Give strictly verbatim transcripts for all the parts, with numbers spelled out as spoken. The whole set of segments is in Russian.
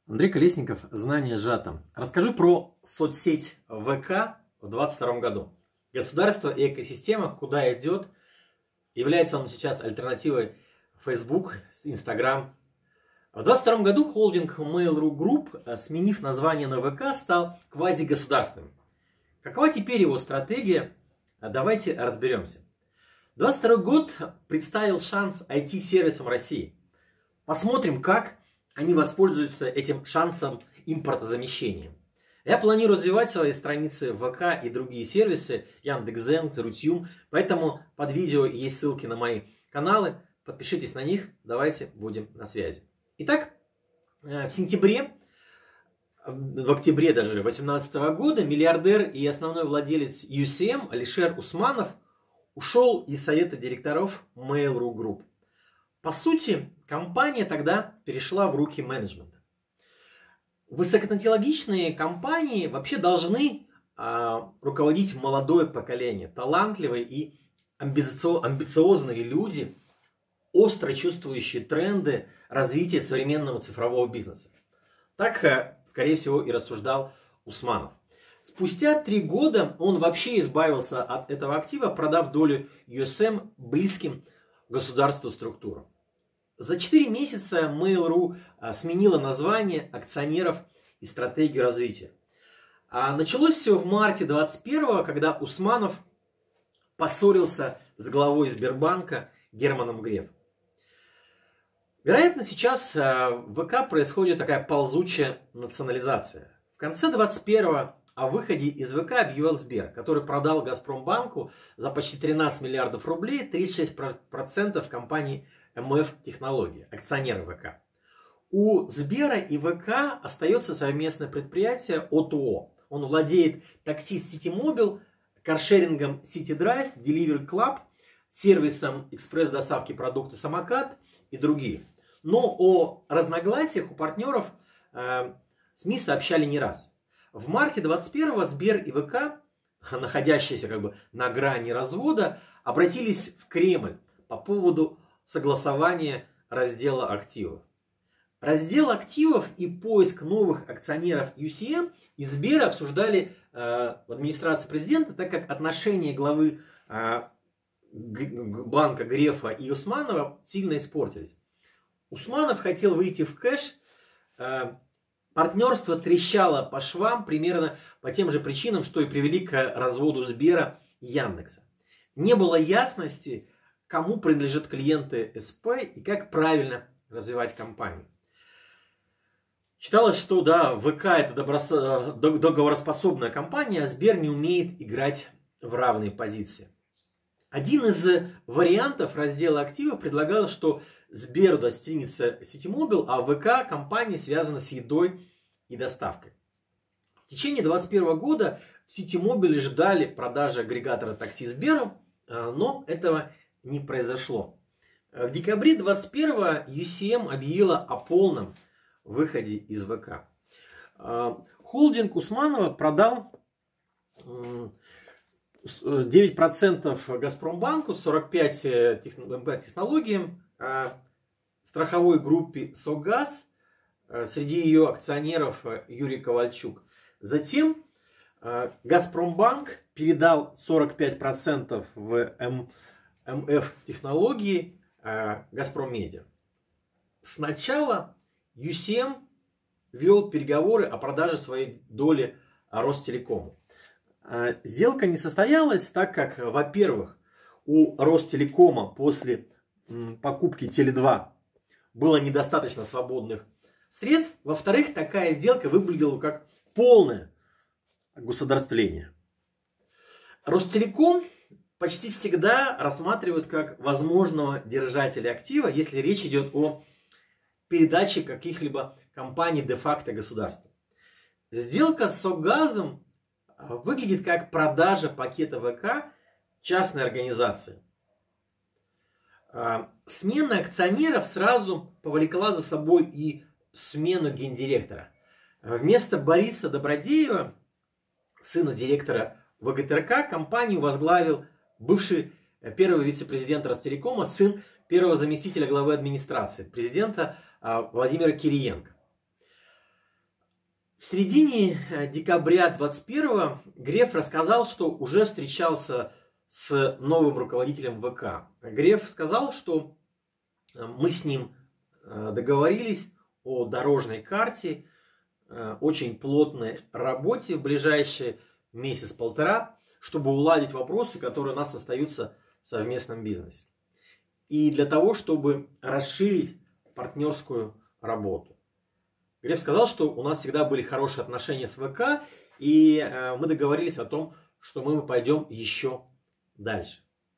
Андрей Колесников, «Знание сжато». Расскажу про соцсеть ВК в двадцать втором году. Государство и экосистема, куда идет, является он сейчас альтернативой Facebook, Instagram. В двадцать втором году холдинг Mail.ru Group, сменив название на ВК, стал квазигосударственным. Какова теперь его стратегия? Давайте разберемся. двадцать второй год представил шанс ай ти-сервисам России. Посмотрим, как они воспользуются этим шансом импортозамещения. Я планирую развивать свои страницы в ВК и другие сервисы, Яндекс.Зен, Рутюм, поэтому под видео есть ссылки на мои каналы, подпишитесь на них, давайте будем на связи. Итак, в сентябре, в октябре даже две тысячи восемнадцатого года миллиардер и основной владелец ю си эм Алишер Усманов ушел из совета директоров Mail.ru Group. По сути, компания тогда перешла в руки менеджмента. Высокотехнологичные компании вообще должны а, руководить молодое поколение, талантливые и амбициозные люди, остро чувствующие тренды развития современного цифрового бизнеса. Так, скорее всего, и рассуждал Усманов. Спустя три года он вообще избавился от этого актива, продав долю ю эс эм близким государству структурам. За четыре месяца Mail.ru сменила название акционеров и стратегию развития. А началось все в марте двадцать первого, когда Усманов поссорился с главой Сбербанка Германом Грефом. Вероятно, сейчас в ВК происходит такая ползучая национализация. В конце двадцать первого о выходе из ВК объявил Сбер, который продал Газпромбанку за почти тринадцать миллиардов рублей, тридцать шесть процентов компании эм эф Технологии, акционеры ВК. У Сбера и ВК остается совместное предприятие о тэ о. Он владеет таксист Ситимобил, каршерингом Ситидрайв, Delivery Club, сервисом экспресс-доставки продукта Самокат и другие. Но о разногласиях у партнеров э, СМИ сообщали не раз. В марте двадцать первого Сбер и ВК, находящиеся как бы на грани развода, обратились в Кремль по поводу согласования раздела активов. Раздел активов и поиск новых акционеров ю си эм и Сбера обсуждали э, в администрации президента, так как отношения главы э, банка Грефа и Усманова сильно испортились. Усманов хотел выйти в кэш, э, партнерство трещало по швам примерно по тем же причинам, что и привели к разводу Сбера и Яндекса. Не было ясности, кому принадлежат клиенты эс пэ и как правильно развивать компанию. Считалось, что да, ВК это договороспособная компания, а Сбер не умеет играть в равные позиции. Один из вариантов раздела активов предлагал, что Сберу достигнется Ситимобил, а ВК компания связана с едой и доставкой. В течение двадцать первого года в Ситимобиле ждали продажи агрегатора такси Сберу, но этого не произошло. В декабре двадцать первого ю си эм объявила о полном выходе из ВК. Холдинг Усманова продал девять процентов Газпромбанку, сорок пять процентов технологиям, страховой группе Согаз, среди ее акционеров Юрий Ковальчук. Затем Газпромбанк передал сорок пять процентов в эм эф Технологии Газпром Медиа. Сначала ю си эм вел переговоры о продаже своей доли Ростелекому. Сделка не состоялась, так как, во-первых, у Ростелекома после покупки Теле два было недостаточно свободных средств. Во-вторых, такая сделка выглядела как полное государствление. Ростелеком почти всегда рассматривают как возможного держателя актива, если речь идет о передаче каких-либо компаний де-факто государству. Сделка с Согазом выглядит как продажа пакета ВК частной организации. Смена акционеров сразу повлекла за собой и смену гендиректора. Вместо Бориса Добродеева, сына директора вэ гэ тэ эр ка, компанию возглавил бывший первый вице-президент Ростелекома, сын первого заместителя главы администрации, президента Владимира Кириенко. В середине декабря двадцать первого Греф рассказал, что уже встречался с новым руководителем ВК. Греф сказал, что мы с ним договорились о дорожной карте, очень плотной работе в ближайшие месяц-полтора, чтобы уладить вопросы, которые у нас остаются в совместном бизнесе. И для того, чтобы расширить партнерскую работу. Греф сказал, что у нас всегда были хорошие отношения с ВК, и мы договорились о том, что мы пойдем еще дальше.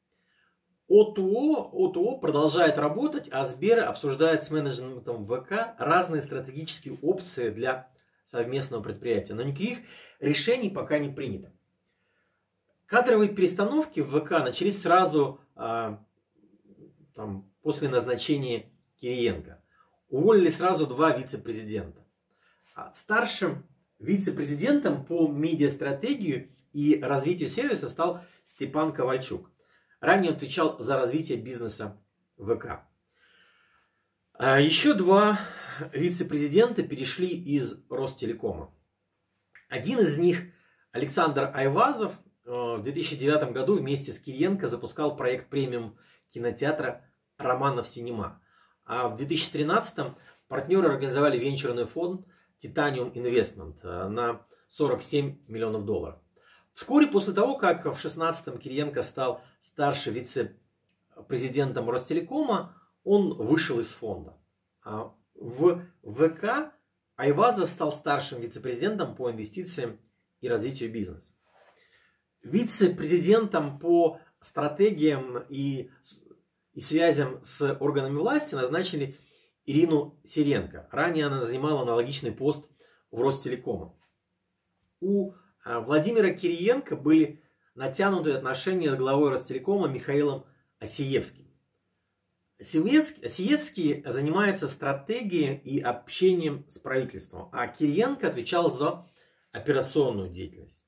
ОТО, ОТО продолжает работать, а Сбер обсуждает с менеджментом ВК разные стратегические опции для совместного предприятия, но никаких решений пока не принято. Кадровые перестановки в ВК начались сразу а, там, после назначения Кириенко. Уволили сразу два вице-президента. А старшим вице-президентом по медиастратегию и развитию сервиса стал Степан Ковальчук. Ранее он отвечал за развитие бизнеса ВК. А еще два вице-президента перешли из Ростелекома. Один из них, Александр Айвазов, в две тысячи девятом году вместе с Кириенко запускал проект премиум кинотеатра «Романов Синема». А в две тысячи тринадцатом партнеры организовали венчурный фонд Titanium Investment на сорок семь миллионов долларов. Вскоре после того, как в две тысячи шестнадцатом Кириенко стал старшим вице-президентом Ростелекома, он вышел из фонда. А в ВК Айвазов стал старшим вице-президентом по инвестициям и развитию бизнеса. Вице-президентом по стратегиям и, и связям с органами власти назначили Ирину Сиренко. Ранее она занимала аналогичный пост в Ростелекоме. У Владимира Кириенко были натянутые отношения с главой Ростелекома Михаилом Осиевским. Осиевский занимается стратегией и общением с правительством, а Кириенко отвечал за операционную деятельность.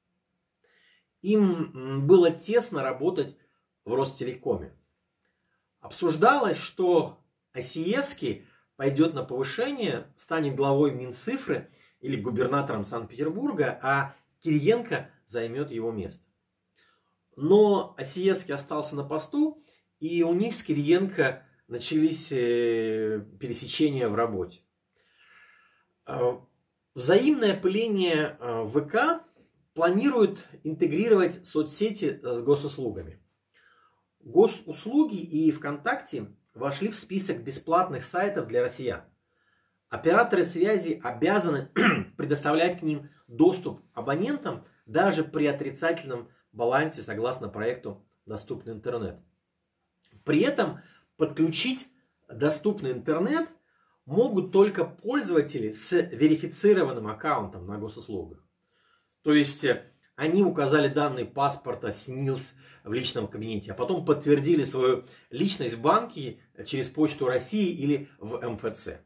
Им было тесно работать в Ростелекоме. Обсуждалось, что Осиевский пойдет на повышение, станет главой Минцифры или губернатором Санкт-Петербурга, а Кириенко займет его место. Но Осиевский остался на посту, и у них с Кириенко начались пересечения в работе. Взаимное пыление ВК планирует интегрировать соцсети с госуслугами. Госуслуги и ВКонтакте вошли в список бесплатных сайтов для россиян. Операторы связи обязаны предоставлять к ним доступ абонентам даже при отрицательном балансе согласно проекту «Доступный интернет». При этом подключить доступный интернет могут только пользователи с верифицированным аккаунтом на госуслугах. То есть они указали данные паспорта СНИЛС в личном кабинете, а потом подтвердили свою личность в банке через Почту России или в эм эф цэ.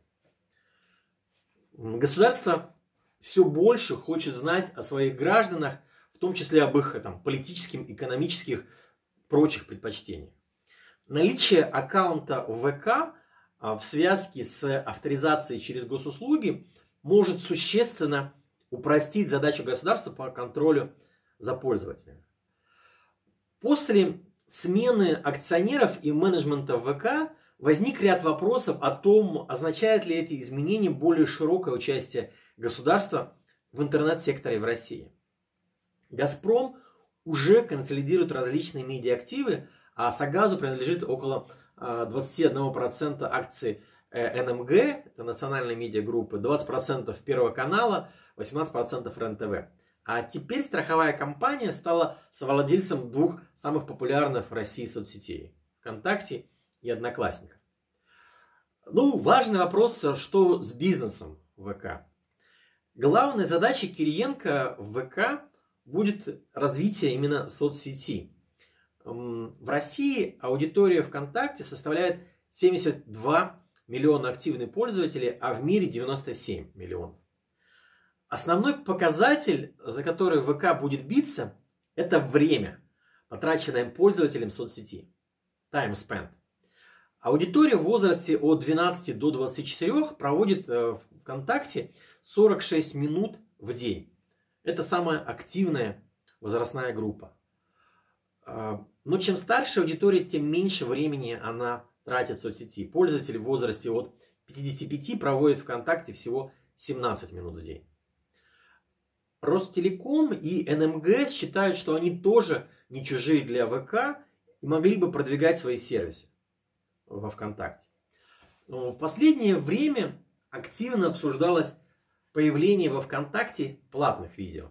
Государство все больше хочет знать о своих гражданах, в том числе об их там, политических, экономических, прочих предпочтениях. Наличие аккаунта в ВК в связке с авторизацией через госуслуги может существенно упростить задачу государства по контролю за пользователями. После смены акционеров и менеджмента ВК возник ряд вопросов о том, означает ли эти изменения более широкое участие государства в интернет-секторе в России. «Газпром» уже консолидирует различные медиаактивы, а Сагазу принадлежит около двадцать один процент акций эн эм гэ, это национальной медиагруппы, двадцать процентов Первого канала, восемнадцать процентов эр эн тэ вэ. А теперь страховая компания стала совладельцем двух самых популярных в России соцсетей – ВКонтакте и Одноклассников. Ну, важный вопрос, что с бизнесом ВК. Главной задачей Кириенко в ВК будет развитие именно соцсети. В России аудитория ВКонтакте составляет семьдесят два миллиона активных пользователей, а в мире девяносто семь миллионов. Основной показатель, за который ВК будет биться, это время, потраченное пользователем соцсети. Time spent. Аудитория в возрасте от двенадцати до двадцати четырёх проводит в ВКонтакте сорок шесть минут в день. Это самая активная возрастная группа. Но чем старше аудитория, тем меньше времени она тратит в соцсети. Пользователи в возрасте от пятидесяти пяти проводят ВКонтакте всего семнадцать минут в день. Ростелеком и эн эм гэ считают, что они тоже не чужие для ВК и могли бы продвигать свои сервисы во ВКонтакте. Но в последнее время активно обсуждалось появление во ВКонтакте платных видео.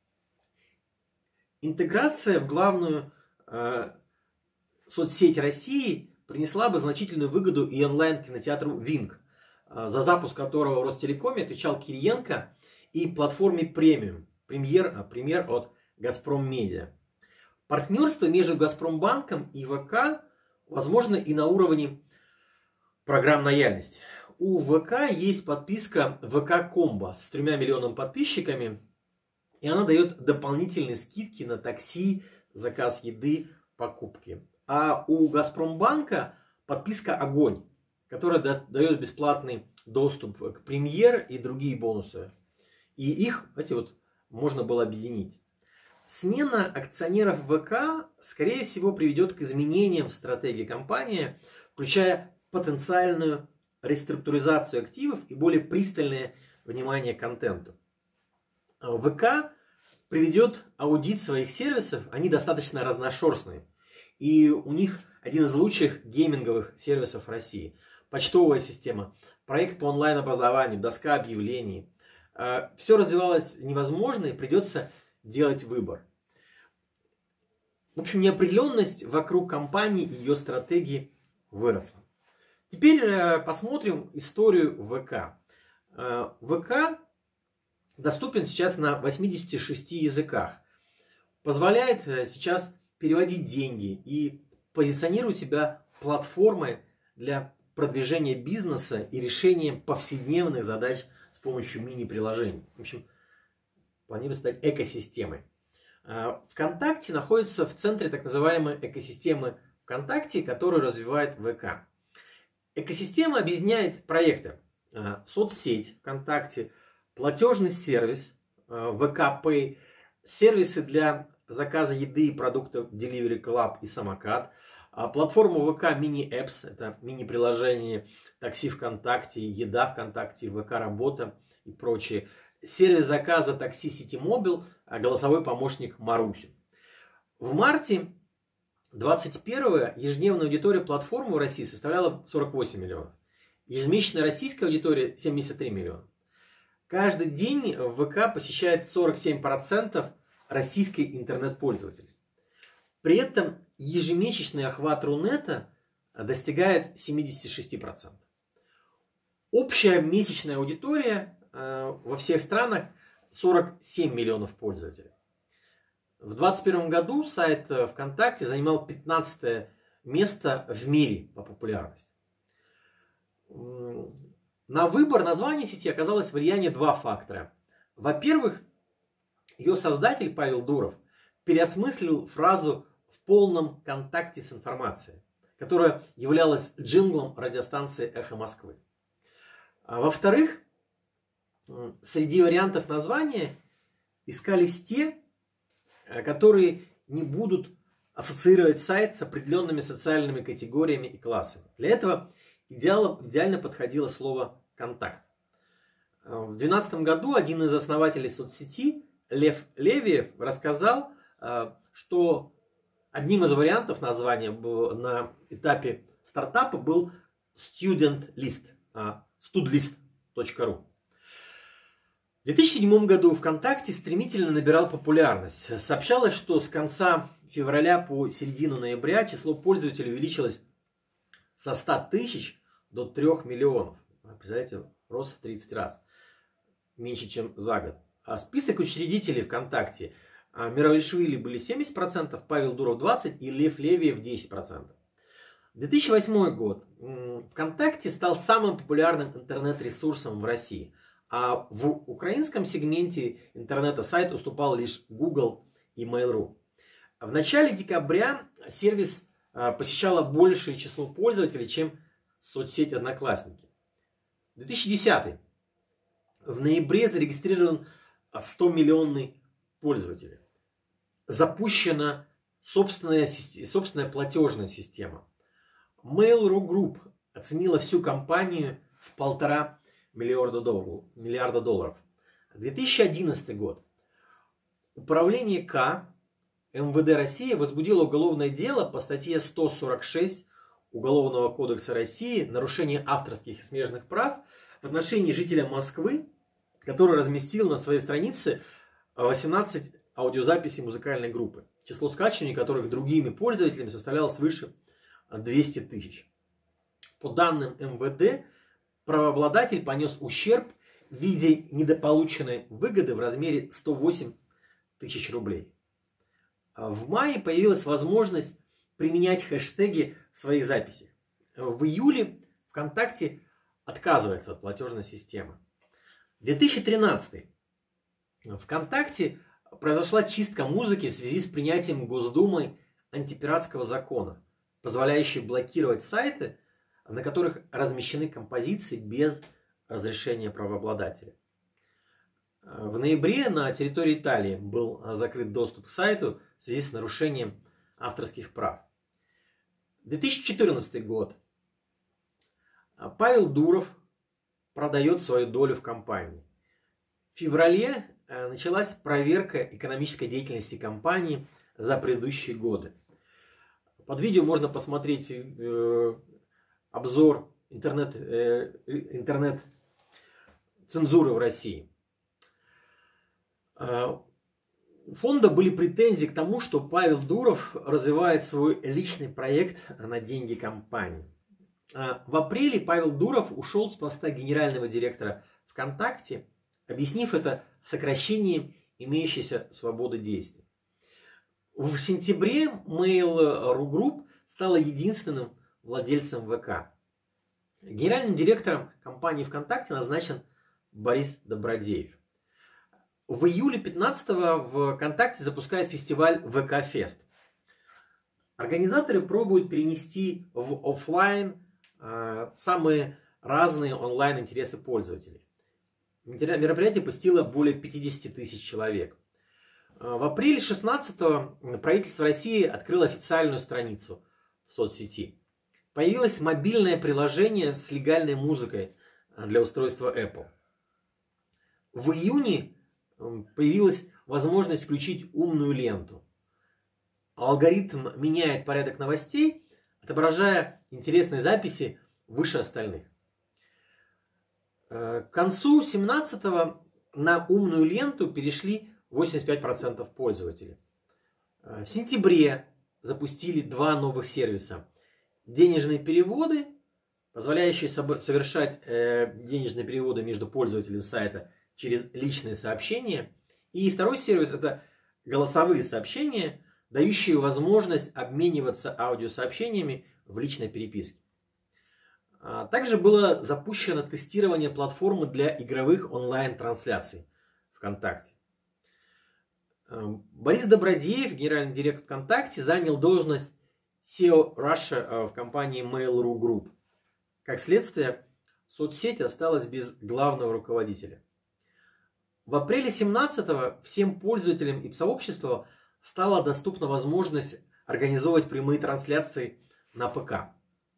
Интеграция в главную э, соцсеть России принесла бы значительную выгоду и онлайн-кинотеатру Винк, э, за запуск которого в Ростелекоме отвечал Кириенко, и платформе премиум, премьер, пример от Газпром Медиа. Партнерство между Газпромбанком и ВК возможно и на уровне программ лояльности. У ВК есть подписка ВК Комбо с тремя миллионами подписчиками, и она дает дополнительные скидки на такси, заказ еды, покупки. А у Газпромбанка подписка Огонь, которая дает бесплатный доступ к премьер и другие бонусы. И их, эти вот, можно было объединить. Смена акционеров ВК, скорее всего, приведет к изменениям в стратегии компании, включая потенциальную реструктуризацию активов и более пристальное внимание к контенту. ВК приведет аудит своих сервисов, они достаточно разношерстные. И у них один из лучших гейминговых сервисов в России. Почтовая система, проект по онлайн-образованию, доска объявлений. Все развивалось невозможно, и придется делать выбор. В общем, неопределенность вокруг компании и ее стратегии выросла. Теперь посмотрим историю ВК. ВК доступен сейчас на восьмидесяти шести языках. Позволяет сейчас переводить деньги и позиционирует себя платформой для продвижения бизнеса и решения повседневных задач с помощью мини-приложений. В общем, планируется стать экосистемой. ВКонтакте находится в центре так называемой экосистемы ВКонтакте, которую развивает ВК. Экосистема объединяет проекты: соцсеть ВКонтакте, платежный сервис ВК Pay, сервисы для заказа еды и продуктов Delivery Club и Самокат, платформу ВК Mini Apps, это мини-приложение такси ВКонтакте, еда ВКонтакте, ВК Работа и прочее, сервис заказа такси Ситимобил, голосовой помощник Маруси. В марте двадцать первого ежедневная аудитория платформы в России составляла сорок восемь миллионов. Ежемесячная российская аудитория семьдесят три миллиона. Каждый день в ВК посещает сорок семь процентов российской интернет-пользователей. При этом ежемесячный охват Рунета достигает семидесяти шести процентов. Общая месячная аудитория во всех странах сорок семь миллионов пользователей. В две тысячи двадцать первом году сайт ВКонтакте занимал пятнадцатое место в мире по популярности. На выбор названия сети оказалось влияние два фактора. Во-первых, ее создатель Павел Дуров переосмыслил фразу «в полном контакте с информацией», которая являлась джинглом радиостанции «Эхо Москвы». А во-вторых, среди вариантов названия искались те, которые не будут ассоциировать сайт с определенными социальными категориями и классами. Для этого идеально подходило слово «контакт». В две тысячи двенадцатом году один из основателей соцсети, Лев Левиев, рассказал, что одним из вариантов названия на этапе стартапа был Student List, studlist точка ру. В две тысячи седьмом году ВКонтакте стремительно набирал популярность. Сообщалось, что с конца февраля по середину ноября число пользователей увеличилось со ста тысяч до трёх миллионов. Представляете, рост в тридцать раз. Меньше, чем за год. А список учредителей ВКонтакте: Миравишвили были семьдесят процентов, Павел Дуров двадцать процентов и Лев Левиев десять процентов. две тысячи восьмой год. ВКонтакте стал самым популярным интернет-ресурсом в России. А в украинском сегменте интернета сайт уступал лишь Google и Mail.ru. В начале декабря сервис посещало большее число пользователей, чем соцсеть Одноклассники. две тысячи десятый. В ноябре зарегистрирован сто миллионный пользователи. Запущена собственная, собственная платежная система. Mail.ru Group оценила всю компанию в полтора миллиарда долларов. Миллиарда долларов. две тысячи одиннадцатый год. Управление К МВД России возбудило уголовное дело по статье сто сорок шесть Уголовного кодекса России «Нарушение авторских и смежных прав» в отношении жителя Москвы, который разместил на своей странице восемнадцать аудиозаписей музыкальной группы, число скачиваний которых другими пользователями составляло свыше двухсот тысяч. По данным МВД, правообладатель понес ущерб в виде недополученной выгоды в размере сто восемь тысяч рублей. В мае появилась возможность применять хэштеги в своих записях. В июле ВКонтакте отказывается от платежной системы. две тысячи тринадцатый. ВКонтакте произошла чистка музыки в связи с принятием Госдумой антипиратского закона, позволяющий блокировать сайты, на которых размещены композиции без разрешения правообладателя. В ноябре на территории Италии был закрыт доступ к сайту в связи с нарушением авторских прав. две тысячи четырнадцатый год. Павел Дуров продает свою долю в компании. В феврале началась проверка экономической деятельности компании за предыдущие годы. Под видео можно посмотреть э, обзор интернет, э, интернет-цензуры в России. У фонда были претензии к тому, что Павел Дуров развивает свой личный проект на деньги компании. В апреле Павел Дуров ушел с поста генерального директора ВКонтакте, объяснив это сокращением имеющейся свободы действий. В сентябре Mail.ru Group стала единственным владельцем ВК. Генеральным директором компании ВКонтакте назначен Борис Добродеев. В июле пятнадцатого ВКонтакте запускает фестиваль ВК-фест. Организаторы пробуют перенести в офлайн э, самые разные онлайн интересы пользователей. Мероприятие посетило более пятидесяти тысяч человек. В апреле шестнадцатого правительство России открыло официальную страницу в соцсети. Появилось мобильное приложение с легальной музыкой для устройства Apple. В июне появилась возможность включить умную ленту. Алгоритм меняет порядок новостей, отображая интересные записи выше остальных. К концу семнадцатого на умную ленту перешли восемьдесят пять процентов пользователей. В сентябре запустили два новых сервиса. Денежные переводы, позволяющие совершать денежные переводы между пользователями сайта через личные сообщения. И второй сервис — это голосовые сообщения, дающие возможность обмениваться аудиосообщениями в личной переписке. Также было запущено тестирование платформы для игровых онлайн-трансляций ВКонтакте. Борис Добродеев, генеральный директор ВКонтакте, занял должность си и о Russia в компании Mail.ru Group. Как следствие, соцсеть осталась без главного руководителя. В апреле семнадцатого всем пользователям и сообществу стала доступна возможность организовывать прямые трансляции на ПК.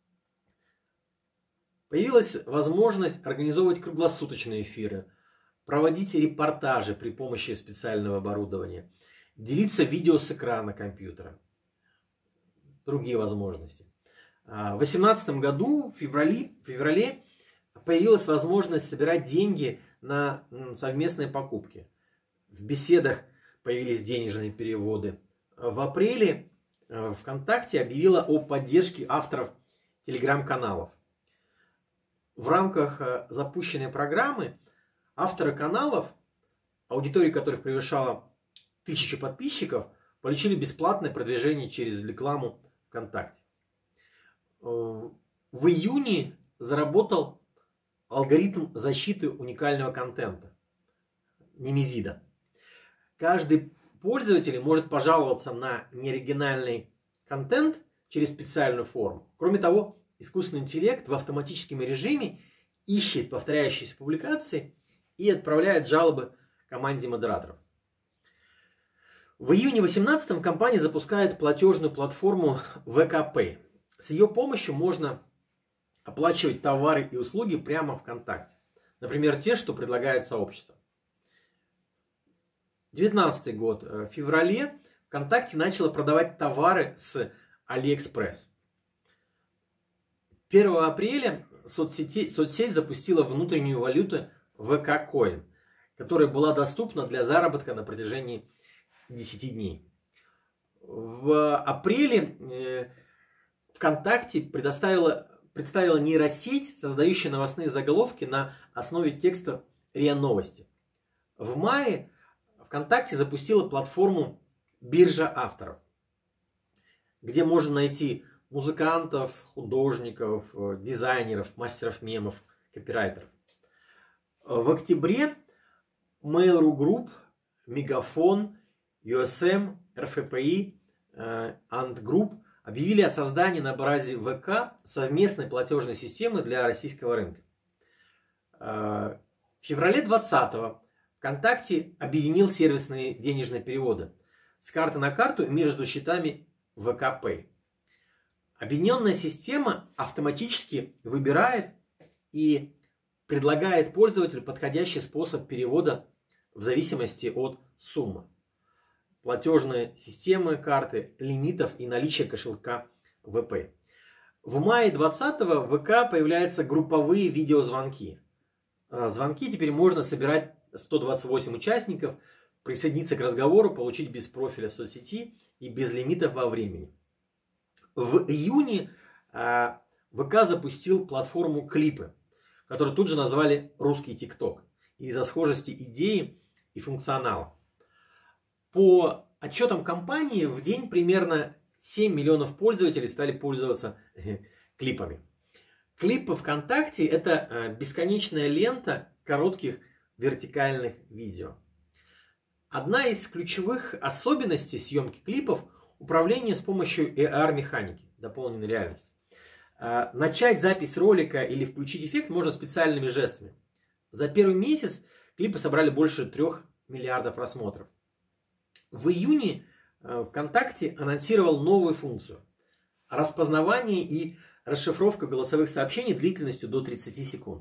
Появилась возможность организовывать круглосуточные эфиры, проводить репортажи при помощи специального оборудования, делиться видео с экрана компьютера. Другие возможности. В две тысячи восемнадцатом году, в феврале, в феврале, появилась возможность собирать деньги на совместные покупки. В беседах появились денежные переводы. В апреле ВКонтакте объявила о поддержке авторов телеграм-каналов. В рамках запущенной программы авторы каналов, аудитория которых превышала тысячу подписчиков, получили бесплатное продвижение через рекламу ВКонтакте. В июне заработал алгоритм защиты уникального контента Немезида. Каждый пользователь может пожаловаться на неоригинальный контент через специальную форму. Кроме того, искусственный интеллект в автоматическом режиме ищет повторяющиеся публикации и отправляет жалобы команде модераторов. В июне две тысячи восемнадцатом компания запускает платежную платформу вэ ка пэй. С ее помощью можно оплачивать товары и услуги прямо ВКонтакте. Например, те, что предлагает сообщество. две тысячи девятнадцатый год. В феврале ВКонтакте начало продавать товары с Алиэкспресс. первого апреля соцсеть, соцсеть запустила внутреннюю валюту вэ ка Coin, которая была доступна для заработка на протяжении десяти дней. В апреле э, ВКонтакте предоставила, представила нейросеть, создающая новостные заголовки на основе текста РИА Новости. В мае ВКонтакте запустила платформу Биржа авторов, где можно найти музыкантов, художников, дизайнеров, мастеров мемов, копирайтеров. В октябре Mail.ru Group, Мегафон, ю эс эм, эр эф пэ и, Ant Group объявили о создании на базе вэ ка совместной платежной системы для российского рынка. В феврале двадцатого ВКонтакте объединил сервисные денежные переводы с карты на карту и между счетами вэ ка Pay. Объединенная система автоматически выбирает и предлагает пользователю подходящий способ перевода в зависимости от суммы, платежной системы карты, лимитов и наличия кошелька вэ пэ. В мае двадцатого в вэ ка появляются групповые видеозвонки. Звонки теперь можно собирать сто двадцать восемь участников, присоединиться к разговору, получить без профиля в соцсети и без лимитов во времени. В июне вэ ка запустил платформу Клипы, которую тут же назвали «Русский ТикТок» из-за схожести идеи и функционала. По отчетам компании в день примерно семь миллионов пользователей стали пользоваться клипами. Клипы ВКонтакте – это бесконечная лента коротких вертикальных видео. Одна из ключевых особенностей съемки клипов – управление с помощью эй ар-механики, дополненной реальности. Начать запись ролика или включить эффект можно специальными жестами. За первый месяц клипы собрали больше трех миллиардов просмотров. В июне ВКонтакте анонсировал новую функцию – распознавание и расшифровка голосовых сообщений длительностью до тридцати секунд.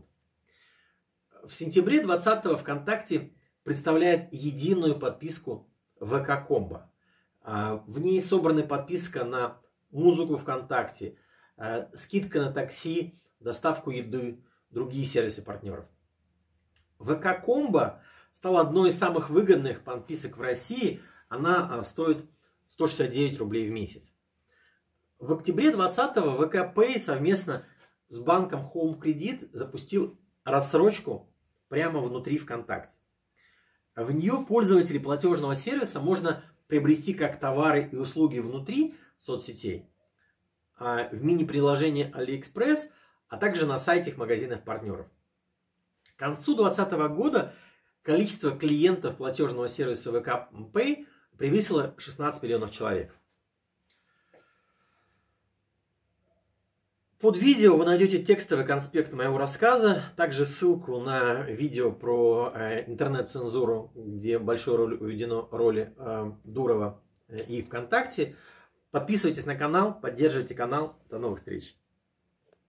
В сентябре двадцатого ВКонтакте представляет единую подписку вэ ка Комбо. В ней собраны подписка на музыку ВКонтакте, скидка на такси, доставку еды, другие сервисы партнеров. вэ ка Комбо стала одной из самых выгодных подписок в России. Она стоит сто шестьдесят девять рублей в месяц. В октябре двадцатого вэ ка Pay совместно с банком Home Credit запустил рассрочку прямо внутри ВКонтакте. В нее пользователи платежного сервиса можно приобрести как товары и услуги внутри соцсетей, в мини-приложении Алиэкспресс, а также на сайте магазинов партнеров. К концу двадцатого года количество клиентов платежного сервиса вэ ка Pay превысило шестнадцать миллионов человек. Под видео вы найдете текстовый конспект моего рассказа, также ссылку на видео про э, интернет-цензуру, где большую роль уведено роли э, Дурова и ВКонтакте. Подписывайтесь на канал, поддерживайте канал. До новых встреч!